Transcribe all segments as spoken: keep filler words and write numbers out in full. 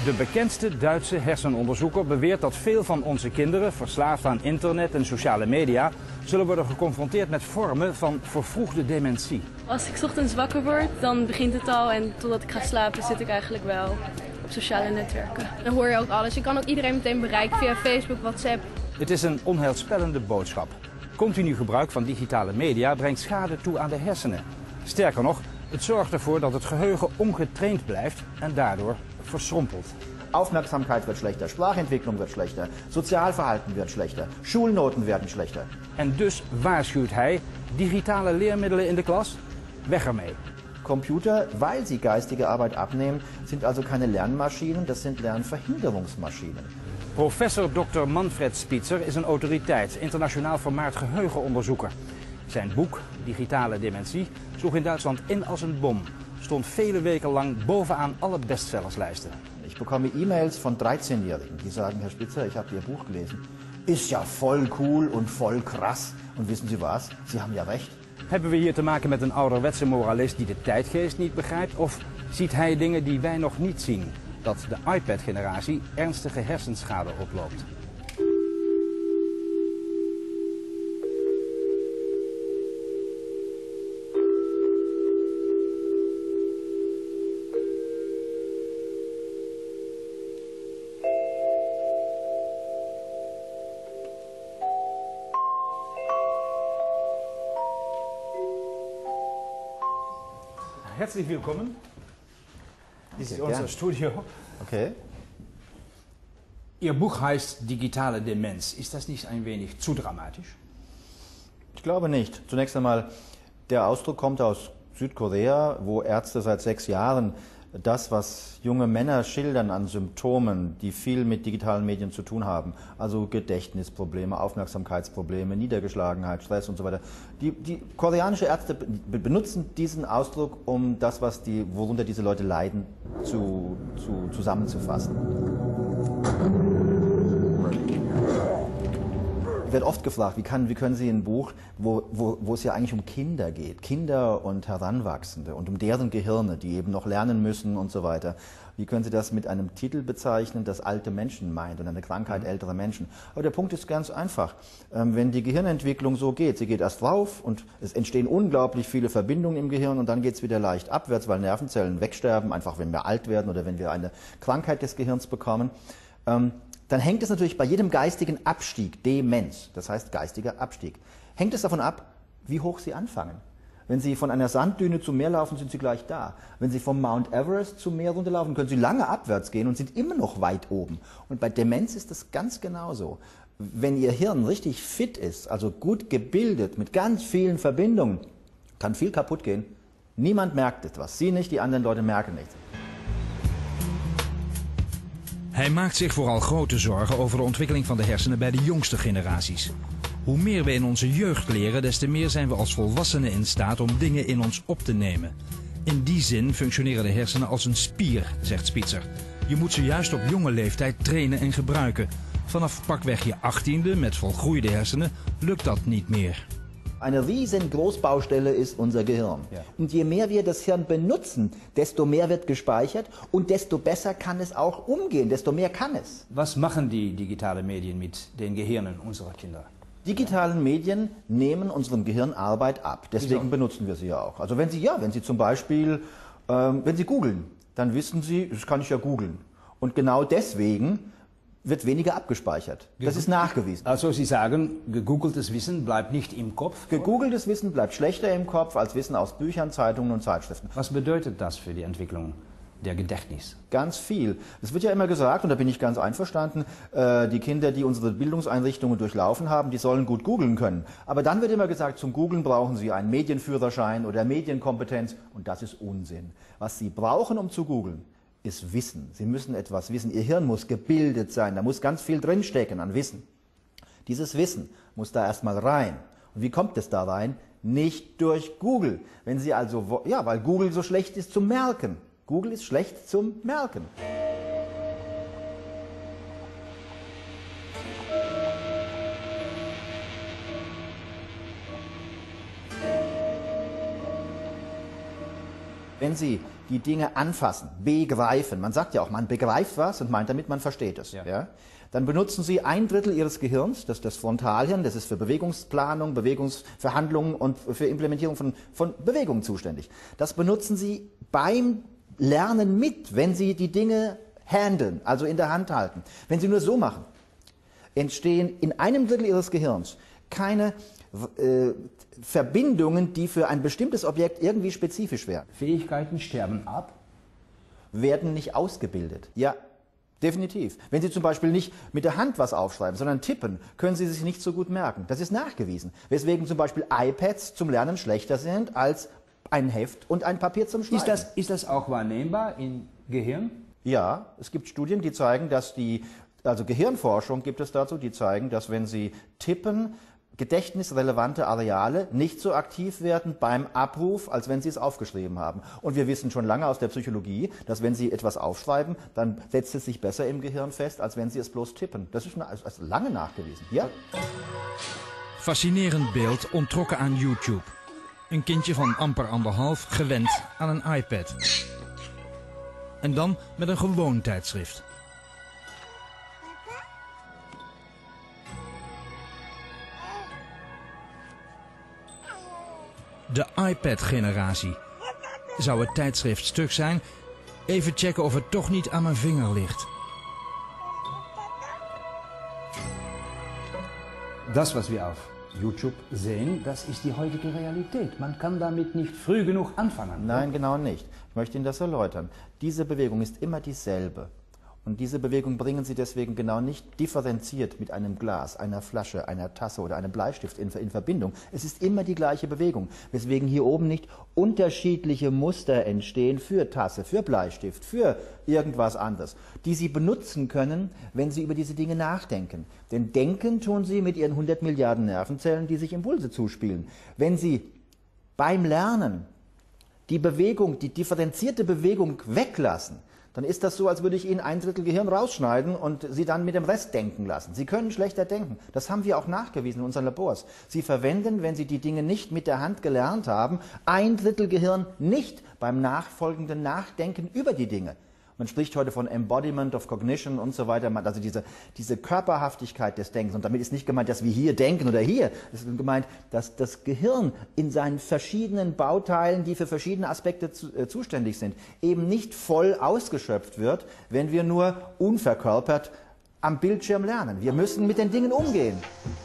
De bekendste Duitse hersenonderzoeker beweert dat veel van onze kinderen, verslaafd aan internet en sociale media, zullen worden geconfronteerd met vormen van vervroegde dementie. Als ik ochtends wakker word, dan begint het al en totdat ik ga slapen zit ik eigenlijk wel op sociale netwerken. Dan hoor je ook alles. Je kan ook iedereen meteen bereiken via Facebook, WhatsApp. Het is een onheilspellende boodschap. Continu gebruik van digitale media brengt schade toe aan de hersenen. Sterker nog, het zorgt ervoor dat het geheugen ongetraind blijft en daardoor verschrompelt. Aufmerksamkeit wird schlechter, Sprachentwicklung wird schlechter, Sozialverhalten wird schlechter, Schulnoten werden schlechter. En dus waarschuwt hij, digitale leermiddelen in de klas, weg ermee. Computer, weil sie geistige Arbeit abnehmen, sind also keine Lernmaschinen, das sind Lernverhinderungsmaschinen. Professor dokter Manfred Spitzer is een autoriteit, internationaal vermaard geheugenonderzoeker. Zijn boek, Digitale Dementie, sloeg in Duitsland in als een bom. Stond vele weken lang bovenaan alle bestsellerslijsten. Ich bekomme E-Mails von dreizehnjährigen, die sagen, Herr Spitzer, ich habe Ihr Buch gelesen. Ist ja voll cool und voll krass. Und wissen Sie was? Sie haben ja recht. Hebben we hier te maken met een ouderwetse moralist die de tijdgeest niet begrijpt? Of ziet hij dingen die wij nog niet zien? Dat de iPad-generatie ernstige hersenschade oploopt. Herzlich willkommen. Dit is unser Studio. Okay. Ihr Buch heißt Digitale Demenz. Ist das nicht ein wenig zu dramatisch? Ich glaube nicht. Zunächst einmal, der Ausdruck kommt aus Südkorea, wo Ärzte seit sechs Jahren das, was junge Männer schildern an Symptomen, die viel mit digitalen Medien zu tun haben, also Gedächtnisprobleme, Aufmerksamkeitsprobleme, Niedergeschlagenheit, Stress und so weiter. Die, die koreanische Ärzte benutzen diesen Ausdruck, um das, was die, worunter diese Leute leiden, zu, zu, zusammenzufassen. Ich werde oft gefragt, wie, kann, wie können Sie ein Buch, wo, wo, wo es ja eigentlich um Kinder geht, Kinder und Heranwachsende und um deren Gehirne, die eben noch lernen müssen und so weiter, wie können Sie das mit einem Titel bezeichnen, das alte Menschen meint und eine Krankheit älterer Menschen? Aber der Punkt ist ganz einfach. Ähm, wenn die Gehirnentwicklung so geht, sie geht erst rauf und es entstehen unglaublich viele Verbindungen im Gehirn und dann geht es wieder leicht abwärts, weil Nervenzellen wegsterben, einfach wenn wir alt werden oder wenn wir eine Krankheit des Gehirns bekommen. Ähm, dann hängt es natürlich bei jedem geistigen Abstieg, Demenz, das heißt geistiger Abstieg, hängt es davon ab, wie hoch Sie anfangen. Wenn Sie von einer Sanddüne zum Meer laufen, sind Sie gleich da. Wenn Sie vom Mount Everest zum Meer runterlaufen, können Sie lange abwärts gehen und sind immer noch weit oben. Und bei Demenz ist das ganz genauso. Wenn Ihr Hirn richtig fit ist, also gut gebildet, mit ganz vielen Verbindungen, kann viel kaputt gehen. Niemand merkt etwas. Sie nicht, die anderen Leute merken nichts. Hij maakt zich vooral grote zorgen over de ontwikkeling van de hersenen bij de jongste generaties. Hoe meer we in onze jeugd leren, des te meer zijn we als volwassenen in staat om dingen in ons op te nemen. In die zin functioneren de hersenen als een spier, zegt Spitzer. Je moet ze juist op jonge leeftijd trainen en gebruiken. Vanaf pakweg je achttiende met volgroeide hersenen lukt dat niet meer. Eine riesen Großbaustelle ist unser Gehirn. Ja. Und je mehr wir das Hirn benutzen, desto mehr wird gespeichert und desto besser kann es auch umgehen, desto mehr kann es. Was machen die digitale Medien mit den Gehirnen unserer Kinder? Digitalen Medien nehmen unserem Gehirn Arbeit ab, deswegen Wieso? benutzen wir sie ja auch. Also wenn Sie, ja, wenn Sie zum Beispiel, ähm, wenn Sie googeln, dann wissen Sie, das kann ich ja googeln. Und genau deswegen wird weniger abgespeichert. Das ist nachgewiesen. Also Sie sagen, gegoogeltes Wissen bleibt nicht im Kopf? Gegoogeltes Wissen bleibt schlechter im Kopf als Wissen aus Büchern, Zeitungen und Zeitschriften. Was bedeutet das für die Entwicklung der Gedächtnis? Ganz viel. Es wird ja immer gesagt, und da bin ich ganz einverstanden, äh, die Kinder, die unsere Bildungseinrichtungen durchlaufen haben, die sollen gut googeln können. Aber dann wird immer gesagt, zum Googeln brauchen sie einen Medienführerschein oder Medienkompetenz. Und das ist Unsinn. Was sie brauchen, um zu googeln, ist Wissen. Sie müssen etwas wissen. Ihr Hirn muss gebildet sein. Da muss ganz viel drinstecken an Wissen. Dieses Wissen muss da erstmal rein. Und wie kommt es da rein? Nicht durch Google. Wenn Sie also, ja, weil Google so schlecht ist zum Merken. Google ist schlecht zum Merken. Wenn Sie die Dinge anfassen, begreifen. Man sagt ja auch, man begreift was und meint damit, man versteht es. Ja. Ja? Dann benutzen Sie ein Drittel Ihres Gehirns, das ist das Frontalhirn, das ist für Bewegungsplanung, Bewegungsverhandlungen und für Implementierung von, von Bewegungen zuständig. Das benutzen Sie beim Lernen mit, wenn Sie die Dinge handeln, also in der Hand halten. Wenn Sie nur so machen, entstehen in einem Drittel Ihres Gehirns keine äh, Verbindungen, die für ein bestimmtes Objekt irgendwie spezifisch wären. Fähigkeiten sterben ab? Werden nicht ausgebildet. Ja, definitiv. Wenn Sie zum Beispiel nicht mit der Hand was aufschreiben, sondern tippen, können Sie sich nicht so gut merken. Das ist nachgewiesen. Weswegen zum Beispiel iPads zum Lernen schlechter sind als ein Heft und ein Papier zum Schreiben. Ist das, ist das auch wahrnehmbar im Gehirn? Ja, es gibt Studien, die zeigen, dass die, also Gehirnforschung gibt es dazu, die zeigen, dass wenn Sie tippen, gedächtnisrelevante Areale nicht so aktiv werden beim Abruf, als wenn Sie es aufgeschrieben haben. Und wir wissen schon lange aus der Psychologie, dass wenn Sie etwas aufschreiben, dann setzt es sich besser im Gehirn fest, als wenn Sie es bloß tippen. Das ist also lange nachgewiesen. Ja? Fascinerend beeld onttrokken aan YouTube. Een kindje van amper anderhalf gewend aan een iPad. En dan met een gewoon tijdschrift. De iPad-generatie. Zou het tijdschrift stuk zijn? Even checken of het toch niet aan mijn vinger ligt. Das, was wir auf YouTube sehen, das ist die heutige Realität. Man kann damit nicht früh genug anfangen. Nein, genau nicht. Ich möchte Ihnen das erläutern. Diese Bewegung ist immer dieselbe. Und diese Bewegung bringen Sie deswegen genau nicht differenziert mit einem Glas, einer Flasche, einer Tasse oder einem Bleistift in, in Verbindung. Es ist immer die gleiche Bewegung, weswegen hier oben nicht unterschiedliche Muster entstehen für Tasse, für Bleistift, für irgendwas anderes, die Sie benutzen können, wenn Sie über diese Dinge nachdenken. Denn denken tun Sie mit Ihren hundert Milliarden Nervenzellen, die sich Impulse zuspielen. Wenn Sie beim Lernen die Bewegung, die differenzierte Bewegung weglassen, dann ist das so, als würde ich Ihnen ein Drittel Gehirn rausschneiden und Sie dann mit dem Rest denken lassen. Sie können schlechter denken. Das haben wir auch nachgewiesen in unseren Labors. Sie verwenden, wenn Sie die Dinge nicht mit der Hand gelernt haben, ein Drittel Gehirn nicht beim nachfolgenden Nachdenken über die Dinge. Man spricht heute von Embodiment of Cognition und so weiter, also diese, diese Körperhaftigkeit des Denkens. Und damit ist nicht gemeint, dass wir hier denken oder hier. Es ist gemeint, dass das Gehirn in seinen verschiedenen Bauteilen, die für verschiedene Aspekte zu, äh, zuständig sind, eben nicht voll ausgeschöpft wird, wenn wir nur unverkörpert am Bildschirm lernen. Wir müssen mit den Dingen umgehen.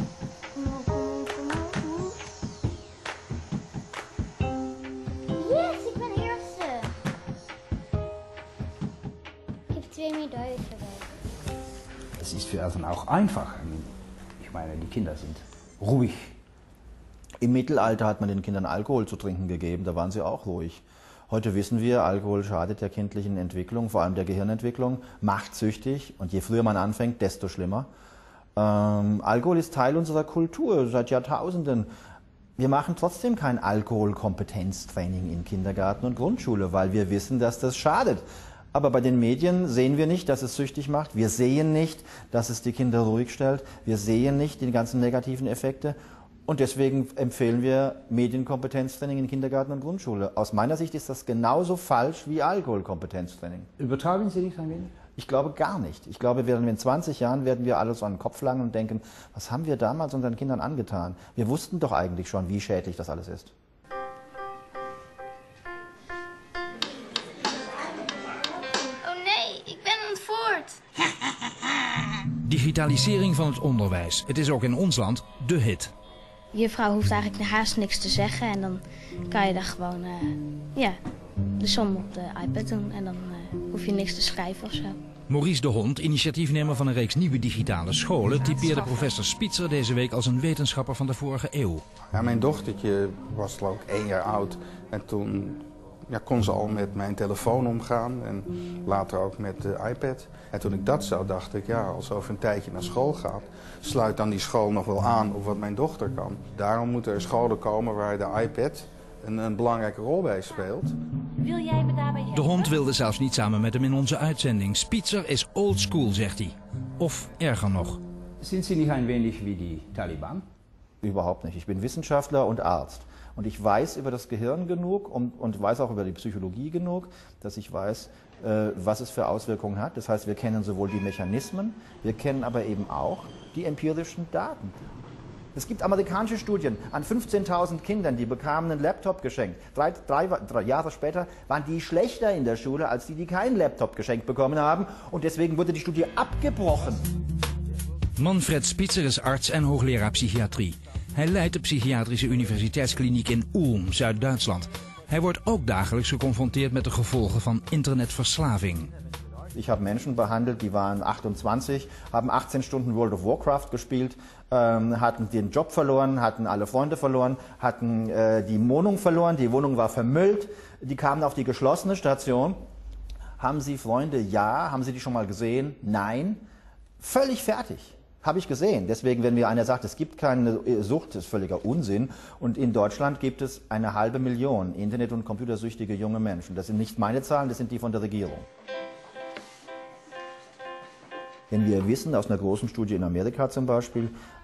Es ist für Eltern auch einfach. Ich meine, die Kinder sind ruhig. Im Mittelalter hat man den Kindern Alkohol zu trinken gegeben, da waren sie auch ruhig. Heute wissen wir, Alkohol schadet der kindlichen Entwicklung, vor allem der Gehirnentwicklung, macht süchtig und je früher man anfängt, desto schlimmer. Ähm, Alkohol ist Teil unserer Kultur seit Jahrtausenden. Wir machen trotzdem kein Alkoholkompetenztraining in Kindergarten und Grundschule, weil wir wissen, dass das schadet. Aber bei den Medien sehen wir nicht, dass es süchtig macht. Wir sehen nicht, dass es die Kinder ruhig stellt. Wir sehen nicht die ganzen negativen Effekte. Und deswegen empfehlen wir Medienkompetenztraining in Kindergarten und Grundschule. Aus meiner Sicht ist das genauso falsch wie Alkoholkompetenztraining. Übertreiben Sie nicht ein wenig? Ich glaube gar nicht. Ich glaube, in zwanzig Jahren werden wir alle so an den Kopf langen und denken, was haben wir damals unseren Kindern angetan? Wir wussten doch eigentlich schon, wie schädlich das alles ist. Digitalisering van het onderwijs. Het is ook in ons land de hit. Je juffrouw hoeft eigenlijk haast niks te zeggen en dan kan je daar gewoon uh, ja, de som op de iPad doen en dan uh, hoef je niks te schrijven of zo. Maurice de Hond, initiatiefnemer van een reeks nieuwe digitale scholen, typeerde professor Spitzer deze week als een wetenschapper van de vorige eeuw. Ja, mijn dochtertje was geloof ik één jaar oud en toen ja, kon ze al met mijn telefoon omgaan en later ook met de iPad. En toen ik dat zag, dacht ik, ja, als ze over een tijdje naar school gaat, sluit dan die school nog wel aan op wat mijn dochter kan. Daarom moeten er scholen komen waar de iPad een, een belangrijke rol bij speelt. Wil jij me daarbij helpen? De Hond wilde zelfs niet samen met hem in onze uitzending. Spitzer is old school, zegt hij. Of erger nog. Sind Sie nicht ein wenig wie die Taliban? Überhaupt nicht. Ich bin Wissenschaftler und Arzt. Und ich weiß über das Gehirn genug und, und weiß auch über die Psychologie genug, dass ich weiß, äh, was es für Auswirkungen hat. Das heißt, wir kennen sowohl die Mechanismen, wir kennen aber eben auch die empirischen Daten. Es gibt amerikanische Studien an fünfzehntausend Kindern, die bekamen einen Laptop geschenkt. Drei, drei, drei Jahre später waren die schlechter in der Schule als die, die keinen Laptop geschenkt bekommen haben. Und deswegen wurde die Studie abgebrochen. Manfred Spitzer is arts en hoogleraar psychiatrie. Hij leidt de psychiatrische universiteitskliniek in Ulm, Zuid-Duitsland. Hij wordt ook dagelijks geconfronteerd met de gevolgen van internetverslaving. Ich habe Menschen behandelt, die waren achtundzwanzig, haben achtzehn Stunden World of Warcraft gespielt, ähm, hatten den Job verloren, hatten alle Freunde verloren, hatten äh, die Wohnung verloren, die Wohnung war vermüllt, die kamen auf die geschlossene Station. Haben Sie Freunde? Ja. Haben Sie die schon mal gesehen? Nein. Völlig fertig. Habe ich gesehen. Deswegen, wenn mir einer sagt, es gibt keine Sucht, das ist völliger Unsinn. Und in Deutschland gibt es eine halbe Million Internet- und computersüchtige junge Menschen. Das sind nicht meine Zahlen, das sind die von der Regierung. Denn wir wissen aus einer großen Studie in Amerika zum Beispiel,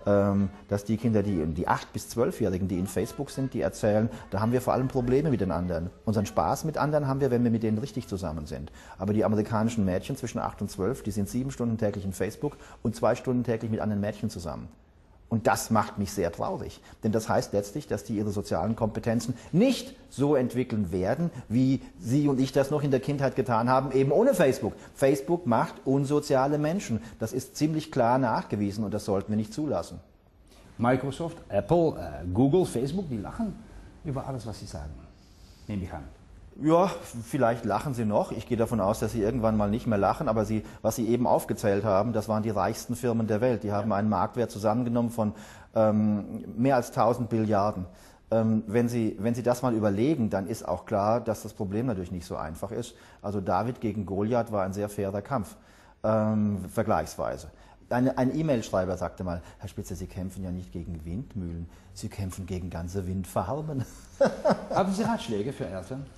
dass die Kinder, die, die acht- bis zwölfjährigen, die in Facebook sind, die erzählen, da haben wir vor allem Probleme mit den anderen. Unseren Spaß mit anderen haben wir, wenn wir mit denen richtig zusammen sind. Aber die amerikanischen Mädchen zwischen acht und zwölf, die sind sieben Stunden täglich in Facebook und zwei Stunden täglich mit anderen Mädchen zusammen. Und das macht mich sehr traurig, denn das heißt letztlich, dass die ihre sozialen Kompetenzen nicht so entwickeln werden, wie Sie und ich das noch in der Kindheit getan haben, eben ohne Facebook. Facebook macht unsoziale Menschen. Das ist ziemlich klar nachgewiesen und das sollten wir nicht zulassen. Microsoft, Apple, äh, Google, Facebook, die lachen über alles, was sie sagen. Nehme ich an. Ja, vielleicht lachen sie noch. Ich gehe davon aus, dass sie irgendwann mal nicht mehr lachen. Aber sie, was Sie eben aufgezählt haben, das waren die reichsten Firmen der Welt. Die haben einen Marktwert zusammengenommen von ähm, mehr als tausend Billiarden. Ähm, wenn Sie, wenn Sie das mal überlegen, dann ist auch klar, dass das Problem natürlich nicht so einfach ist. Also David gegen Goliath war ein sehr fairer Kampf, ähm, vergleichsweise. Eine, ein E-Mail-Schreiber sagte mal, Herr Spitzer, Sie kämpfen ja nicht gegen Windmühlen, Sie kämpfen gegen ganze Windfarmen. Haben Sie Ratschläge für Eltern?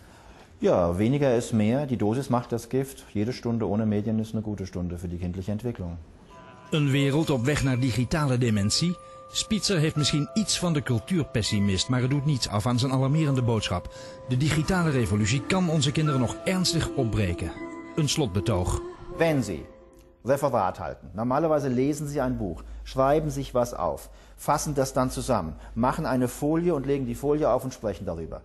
Ja, weniger ist mehr. Die Dosis macht das Gift. Jede Stunde ohne Medien ist eine gute Stunde für die kindliche Entwicklung. Een wereld op weg naar digitale dementie? Spitzer heeft misschien iets van de cultuurpessimist, maar het doet niets af aan zijn alarmerende boodschap. De digitale revolutie kan onze kinderen nog ernstig opbreken. Een slotbetoog. Wenn Sie Referat halten, normalerweise lesen Sie ein Buch, schreiben sich was auf, fassen das dann zusammen, machen eine Folie und legen die Folie auf und sprechen darüber.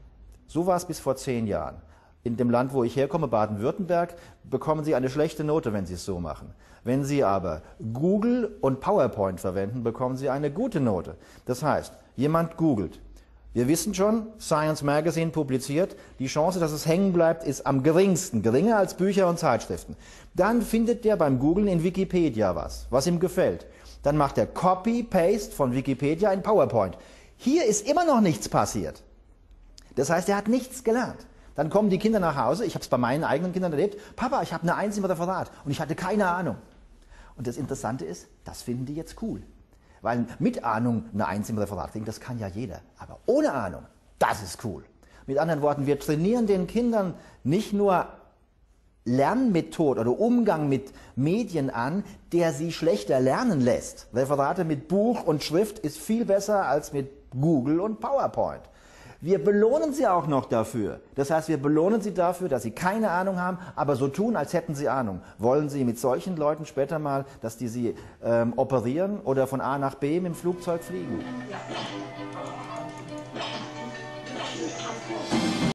So war es bis vor zehn Jahren. In dem Land, wo ich herkomme, Baden-Württemberg, bekommen Sie eine schlechte Note, wenn Sie es so machen. Wenn Sie aber Google und PowerPoint verwenden, bekommen Sie eine gute Note. Das heißt, jemand googelt. Wir wissen schon, Science Magazine publiziert, die Chance, dass es hängen bleibt, ist am geringsten, geringer als Bücher und Zeitschriften. Dann findet der beim Googlen in Wikipedia was, was ihm gefällt. Dann macht er Copy-Paste von Wikipedia in PowerPoint. Hier ist immer noch nichts passiert. Das heißt, er hat nichts gelernt. Dann kommen die Kinder nach Hause, ich habe es bei meinen eigenen Kindern erlebt, Papa, ich habe eine Eins im Referat und ich hatte keine Ahnung. Und das Interessante ist, das finden die jetzt cool. Weil mit Ahnung eine Eins im Referat kriegen, das kann ja jeder. Aber ohne Ahnung, das ist cool. Mit anderen Worten, wir trainieren den Kindern nicht nur Lernmethode oder Umgang mit Medien an, der sie schlechter lernen lässt. Referate mit Buch und Schrift ist viel besser als mit Google und PowerPoint. Wir belohnen sie auch noch dafür. Das heißt, wir belohnen sie dafür, dass sie keine Ahnung haben, aber so tun, als hätten sie Ahnung. Wollen Sie mit solchen Leuten später mal, dass die sie ähm, operieren oder von A nach B mit dem Flugzeug fliegen? Ja.